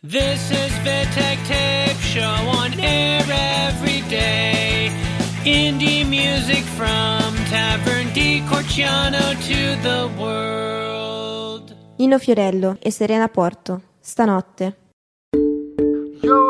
This is Vitek Tape Show on air every day. Indie music from Tavern di Corciano to the world. Nino Fiorello e Serena Porto, Stanotte. Yo,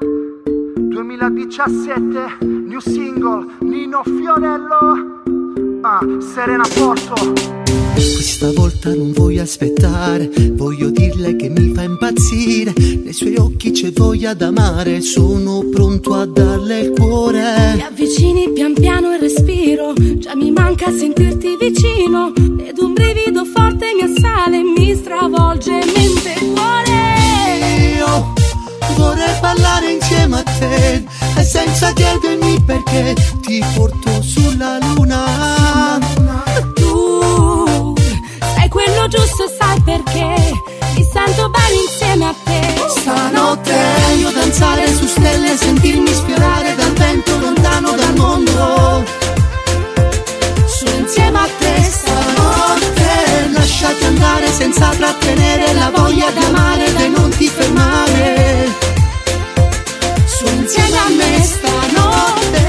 2017, new single, Nino Fiorello, Serena Porto. Questa volta non voglio aspettare, voglio dirle che mi fa impazzire. Nei suoi occhi c'è voglia d'amare, sono pronto a darle il cuore. Ti avvicini pian piano e respiro, già mi manca sentirti vicino. Ed un brivido forte mi assale, mi stravolge mente e cuore. Io vorrei ballare insieme a te e senza chiedermi perché ti porto sulla luna. Tu sei quello giusto, sai perché mi sento bene insieme a te. Stanotte voglio danzare su stelle, sentirmi sfiorare dal vento lontano dal mondo. Sono insieme a te stanotte, lasciati andare senza trattenere la voglia di amare, dai non ti fermare. Sono insieme a me stanotte.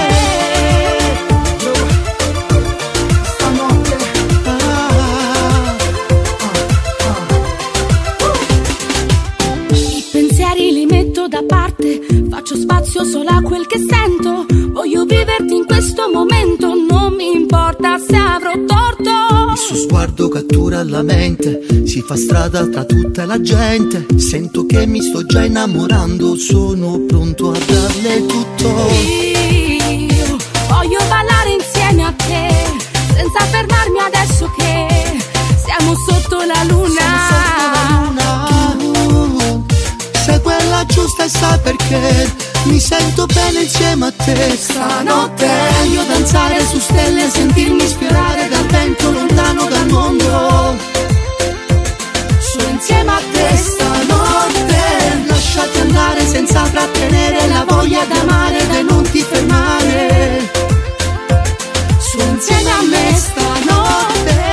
I pensieri li metto da parte, faccio spazio solo a quel che sento. Voglio viverti in questo momento, non mi importa se avrò torto. Il suo sguardo cattura la mente, si fa strada tra tutta la gente. Sento che mi sto già innamorando, sono pronto a darle tutto. Io voglio ballare insieme a te, senza fermarmi adesso che siamo sotto la luna. Tu sei quella giusta e sai perché mi sento bene insieme a te. Stanotte voglio danzare su stelle, sentirmi sfiorare dal vento lontano dal mondo. Sono insieme a te stanotte, lasciati andare senza trattenere la voglia d'amare, dai non ti fermare. Sono insieme a me stanotte.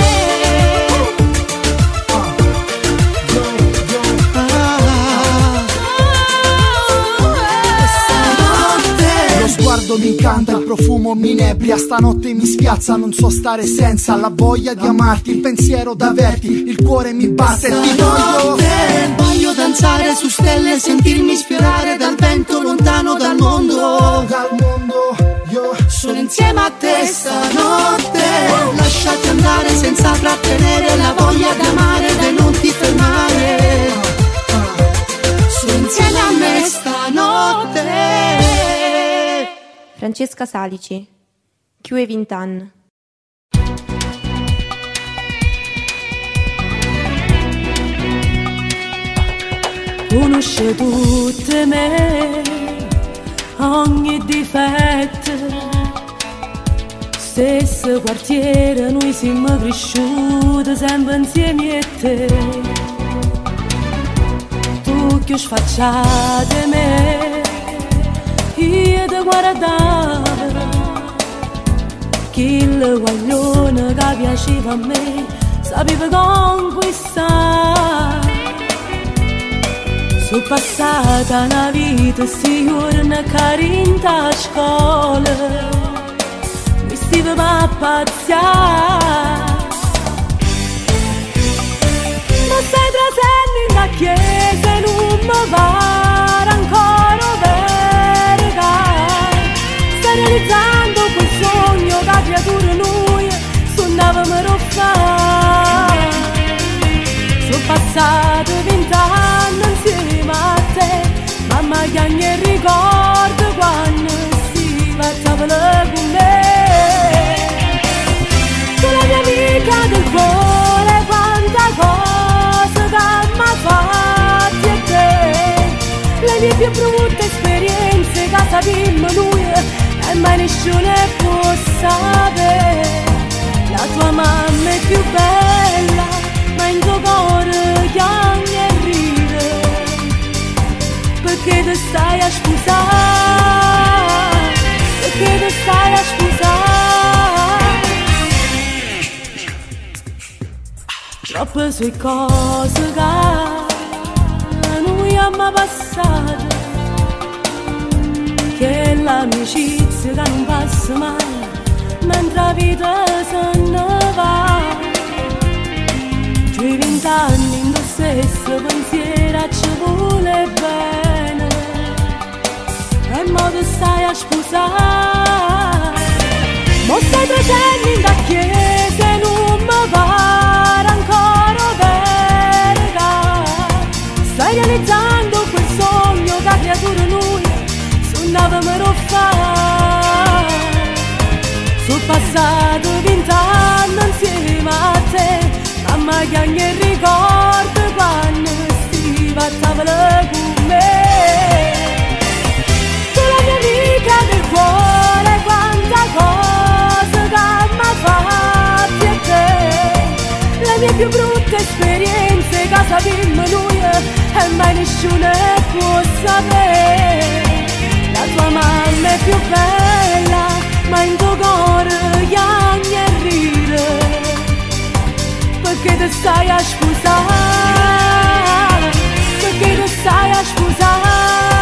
Sguardo mi incanta, il profumo mi inebria, stanotte mi spiazza, non so stare senza la voglia di amarti, il pensiero d'averti, il cuore mi batte e ti voglio. Voglio danzare su stelle, sentirmi sfiorare dal vento lontano dal mondo. Io sono insieme a te stanotte, lasciati andare senza trattenere la voglia d'amare, dai non ti fermare. Sono insieme a me stanotte. Francesca Salici, Chiue Vintan. Conosce tutte me, ogni difetto, stesso quartiere, noi siamo cresciuti sempre insieme a te. Tu che sfacciate me, io ti guardavo, quel guaglione che piaceva a me, sapeva conquistare. Sono passata una vita sicura carinta a scuola, mi stavo a pazziare. Ma stai tratendo in la chiesa e non mi pare ancora verga. Stai realizzando quel sogno che creatura noi sognavamo a fare. Sono passati 20 anni insieme a te, mamma che ne ricordo quando si battava con me. Tu la mia amica del cuore, quanta cosa che mi ha fatto a te. Le mie più brutte esperienze che sappiamo noi e mai nessuno può sapere. La tua mamma è più bella, ma in tuo cuore piange e ride, perché ti stai a scusare, perché ti stai a scusare. Troppe sue cose che noi m'ha passato, che l'amicizia che non passa mai, mentre la vita se ne va. C'è 20 anni in lo stesso pensiero ci vuole bene, e mo ti stai a sposare. Mo stai trecendo in da chiesa e non mi pare ancora verità. Stai realizzando quel sogno che creatura noi suonavamo fa. Sono passati 20 anni insieme a te, mamma che ogni ricordo quando stiva a tavola con me. Tu la mia amica del cuore, quanta cosa che m'ha fatti a te. Le mie più brutte esperienze che sappiamo noi e mai nessuno può sapere. La tua mamma è più bella, ma in tuo cuore piange e ride, perché ti stai a sposare, perché ti stai a sposare.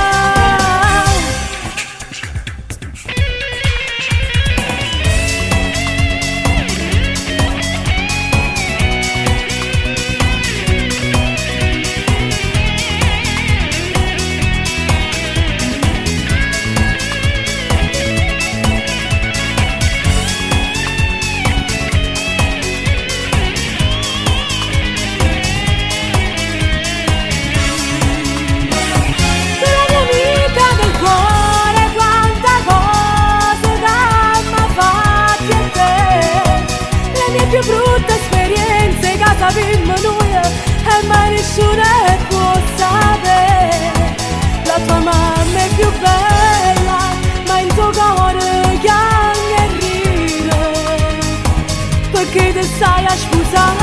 Più brutte esperienze che sappiamo noi e mai nessuno può sapere. La tua mamma è più bella, ma in tuo cuore piange e ride, perché ti stai a sposare,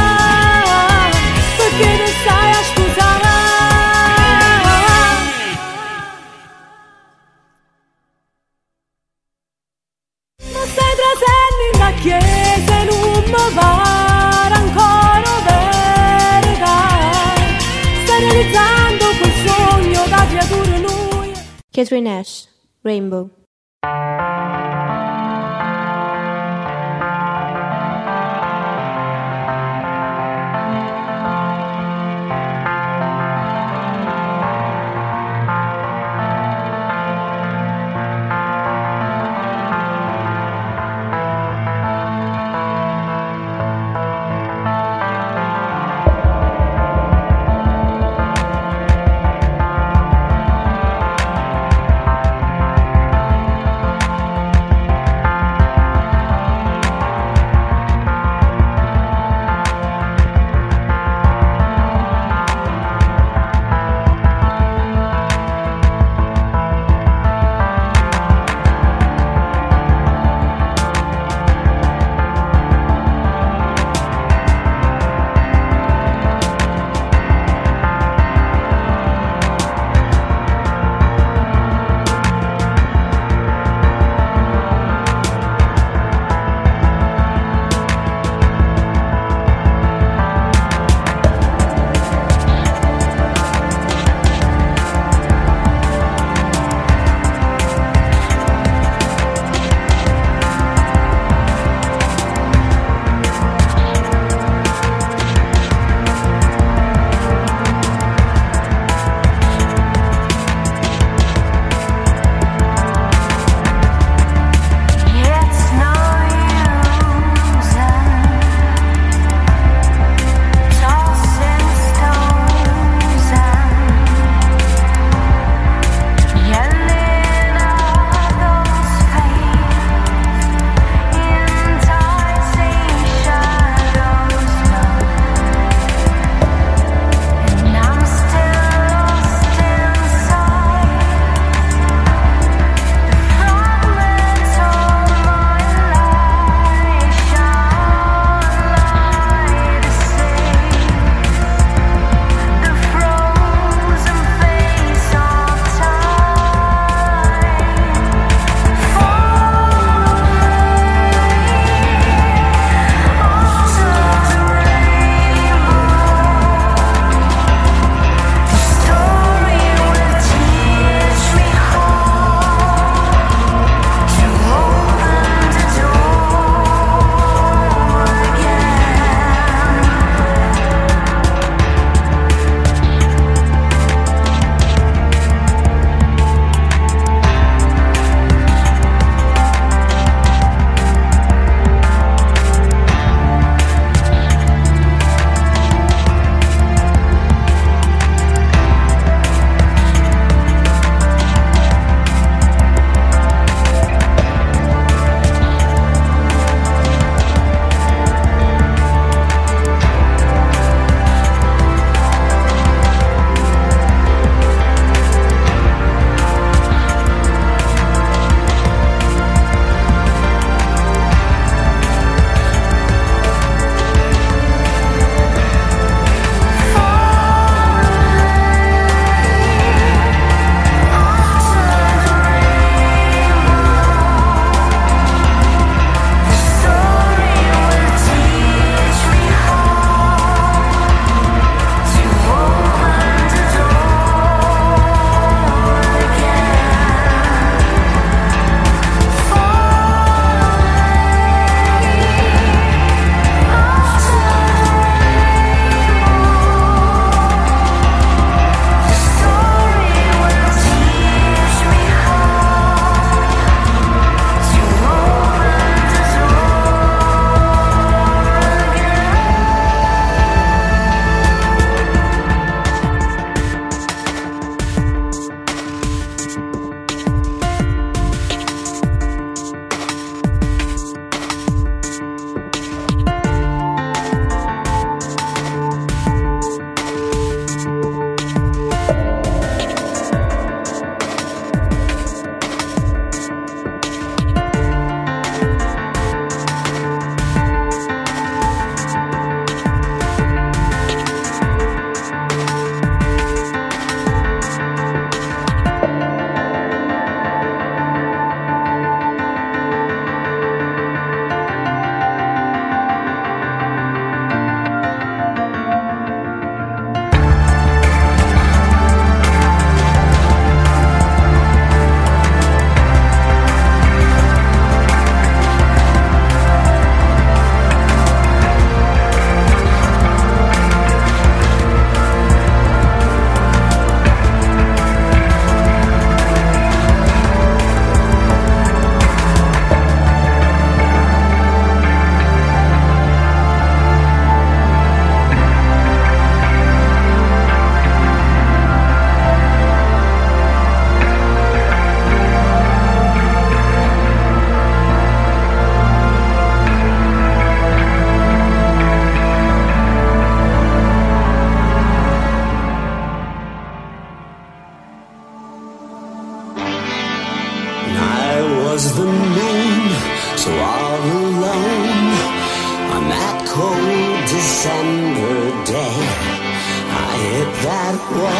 perché ti stai a sposare. Ma stai trasendo in la chiesa, mi pare ancora verità. Stai realizzando quel sogno da creatura noi. Catherine Nash, Rainbow.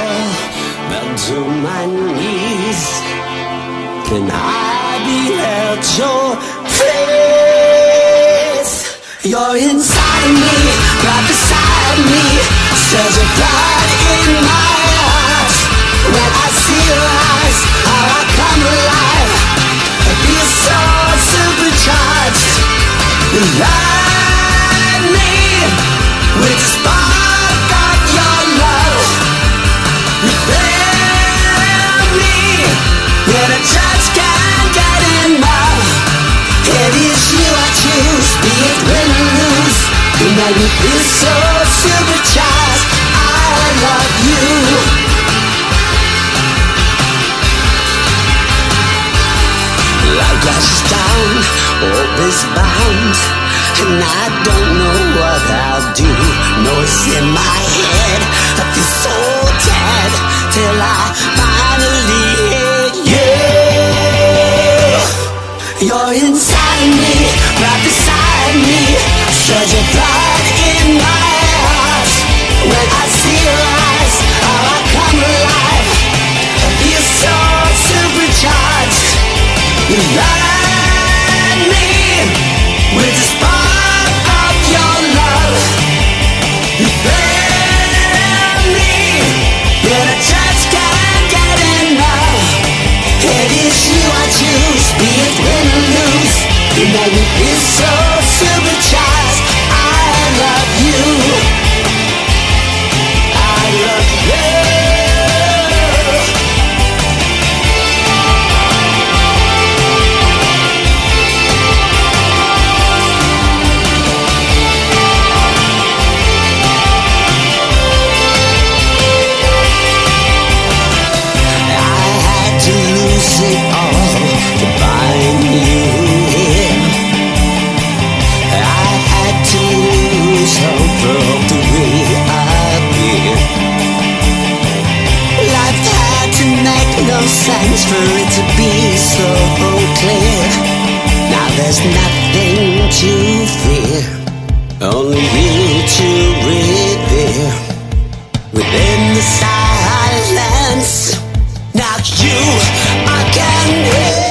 fall down to my knees. Can I behold your face? You're inside of me, right beside me. Stirs your blood in my heart. When I see your eyes, how I come alive. I feel so supercharged. You light me with the spark of your love. You fill me, yet I just can't get enough. It is you I choose, be it win or lose. You make me feel so supercharged. I love you. Light flashes down, hope is bound, and I don't know what I'll do. Noise in my head, I feel so dead till I finally hit you. You're inside of me, right beside me. Surge your blood in my heart. When I see your eyes, how I come alive. I feel so supercharged. You light me with the spark of your love. You fill me, yet I just can't get enough. It is you I choose, be it win or lose. You make me feel so supercharged. I love you. I love you. It all to find you here. I had to lose hope of the way I appear. Life had to make no sense for it to be so clear. Now there's nothing to fear, only you to revere. Within the silence, now you I can hear.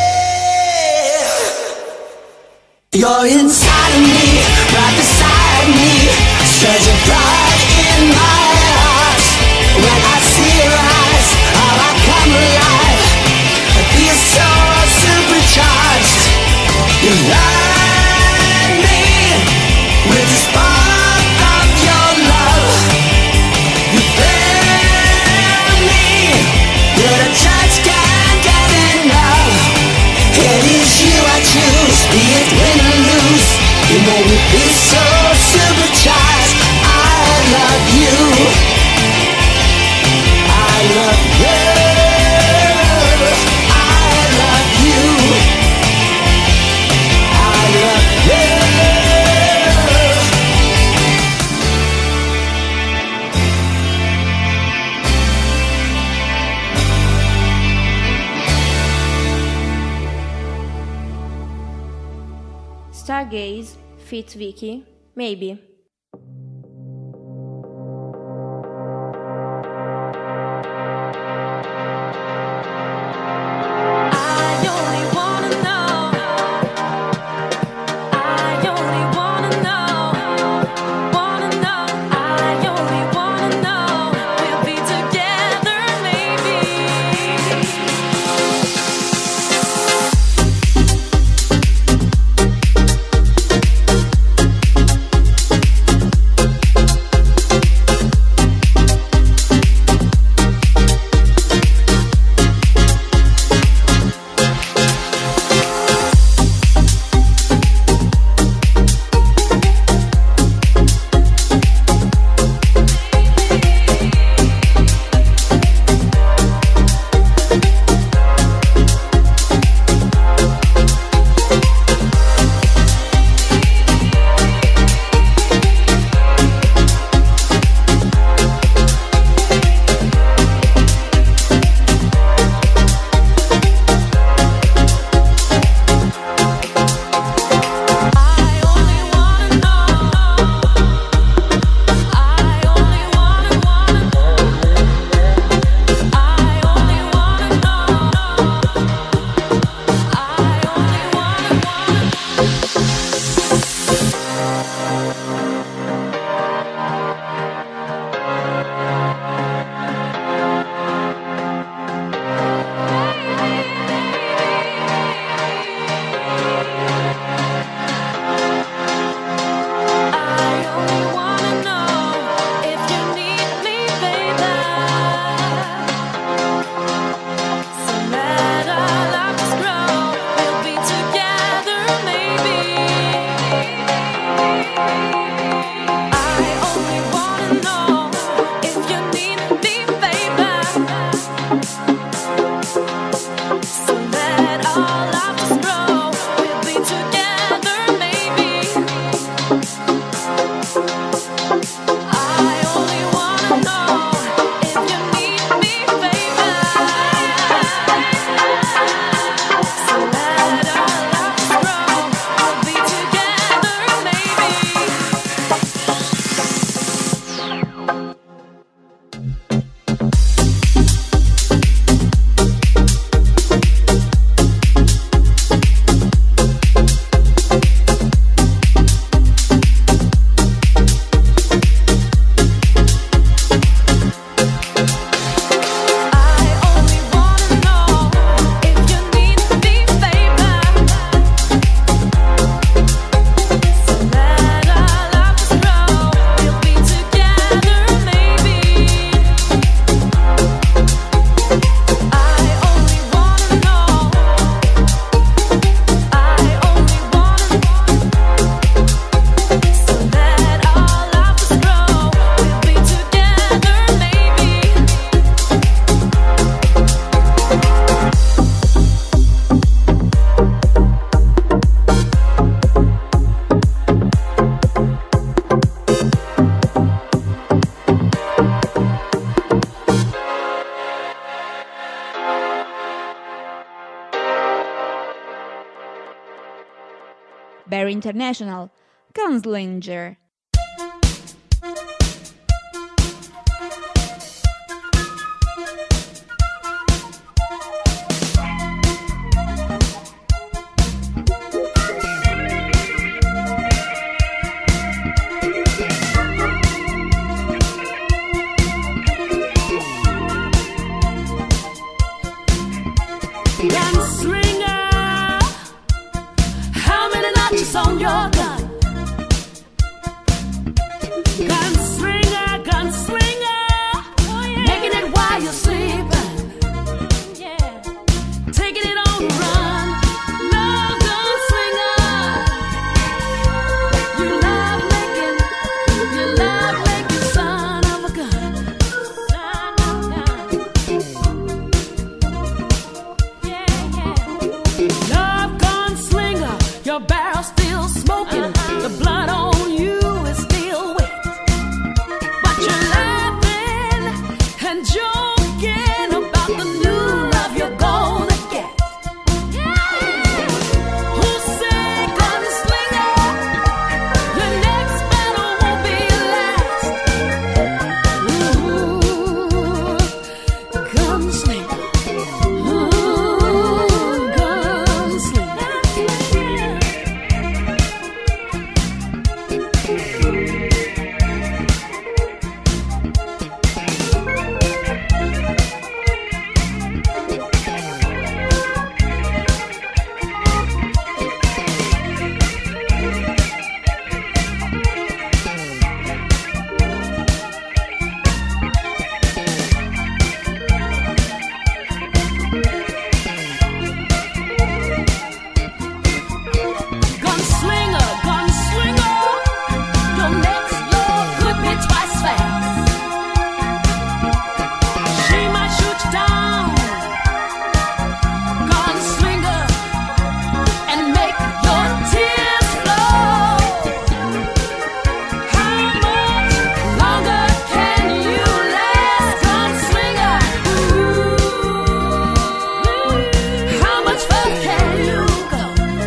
You're inside of me, right beside me. Surge your blood in my heart. When I see your eyes, how I come alive. I feel so supercharged. You light me with the spark of your love. You fill me, yet I just can't get enough. It is you I choose, be it win or lose. You make me feel so supercharged. I love you. I love you. I love you. I love you. Stargaze, feat Vicky, Maybe. Barry International, Gunslinger. Gunslinger, how many notches on your gun? Gunslinger, gunslinger, oh, yeah. Making it while you're sleeping, yeah. Taking it on the run. Love gunslinger, you love making son of a gun, son of a gun. Love gunslinger, your barrel still smoking, the blood on you is still wet, but you're laughing and joking about the new love you're gonna get. Who said gunslinger, your next battle won't be your last? Ooh, gunslinger. Gunslinger, gunslinger, your next love could be twice fast. She might shoot you down, gunslinger, and make your tears flow. How much longer can you last, gunslinger? Ooh, how much further can you go?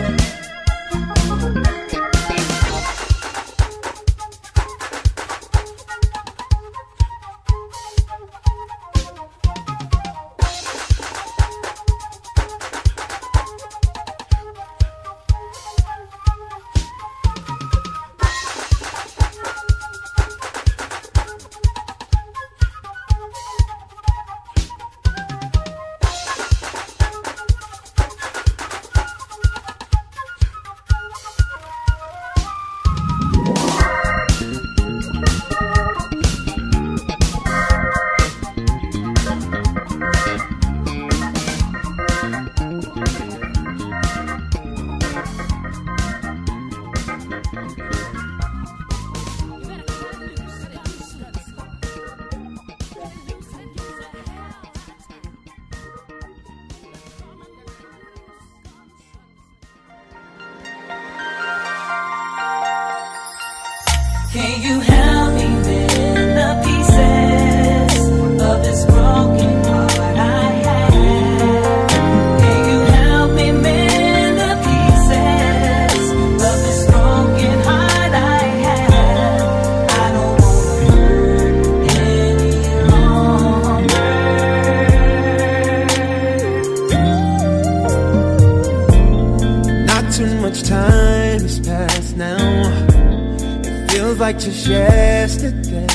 Can you help me mend the pieces of this broken heart I have? Can you help me mend the pieces of this broken heart I have? I don't wanna hurt any longer. Not too much time has passed now. Feels like just yesterday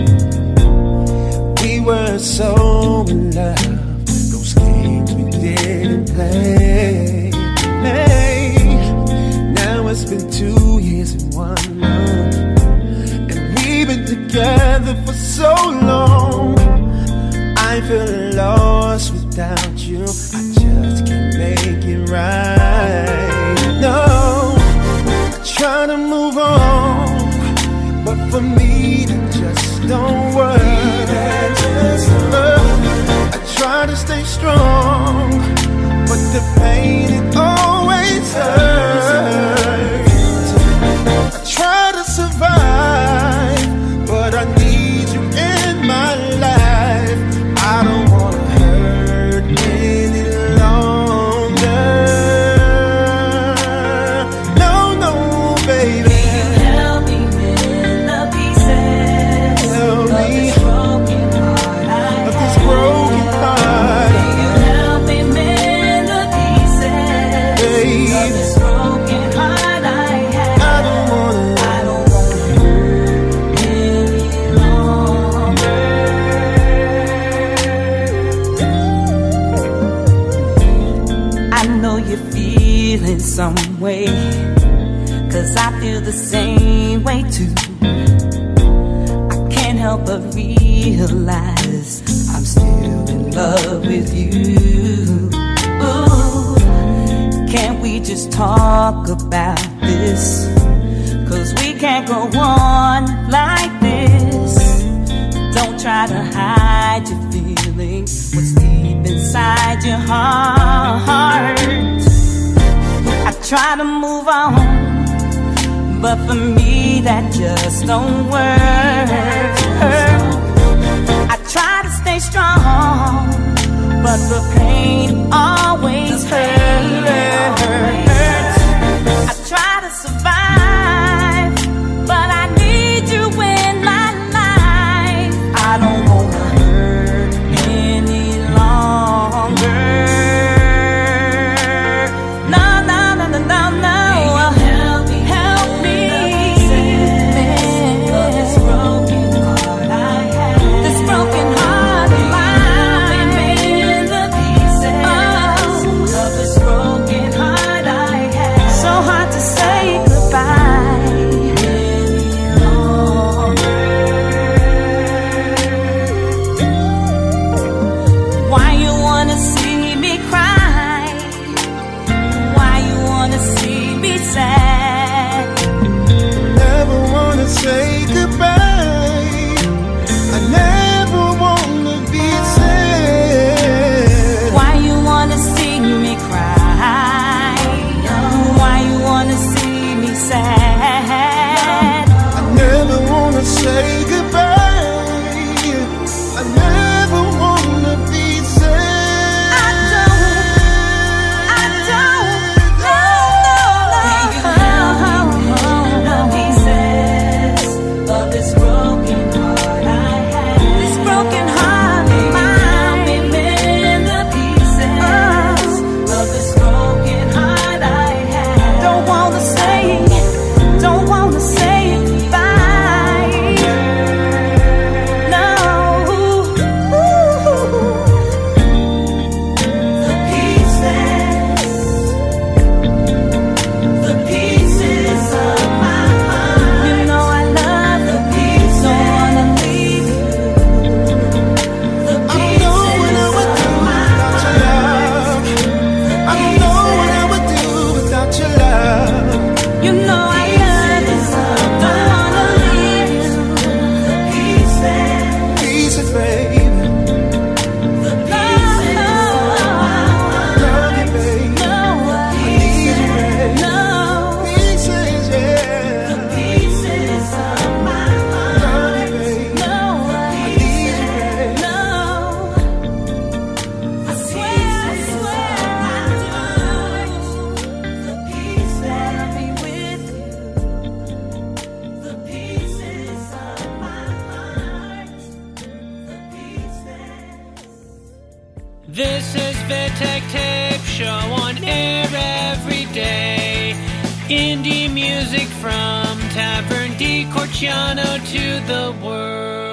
we were so in love. Those games we didn't play. Hey, now it's been 2 years and 1 month, and we've been together for so long. I feel lost without you. I just can't make it right. No, I try to move on, but for me it just don't work. I try to stay strong, but the pain it always hurts. I try to survive, but I need you in my life. I don't wanna hurt any longer. No, no, some way, 'cause I feel the same way too. I can't help but realize I'm still in love with you. Ooh, can't we just talk about this? 'Cause we can't go on like this. Don't try to hide your feelings, what's deep inside your heart. I try to move on, but for me that just don't work. I try to stay strong, but the pain always hurts. I try to survive, but I need you in my life. I don't wanna hurt any longer. No, no, no, no, no, no. Help me. This broken heart I have. This broken heart of mine. Mend the pieces of this broken heart I have. So hard to say goodbye any longer. Why you wanna see me cry? Why you wanna see me sad? Never wanna say goodbye. I never wanna be sad. Why you wanna see me cry? Why you wanna see me sad? I never wanna say goodbye. I never wanna be sad. I don't, no, the pieces of this broken heart I have. This broken heart of mine. Mend the pieces of this broken heart I have. Don't wanna say goodbye. No. The pieces of my heart. You know I love the pieces. Don't wanna leave you. The I don't know what I would do without your love. I don't know what I would do without your love. You know I love you. Don't wanna leave you. The pieces. Pieces, babe. The pieces of my heart. Love you, babe. No, I need you, babe. no. Pieces, yeah. The pieces of my heart. Love you, babe. No, I need you, babe. no. I swear I do. The pieces be with you. The pieces of my heart. The pieces. This is Vitek Tape Show on air every day. Indie music from Tavern di Corciano to the world.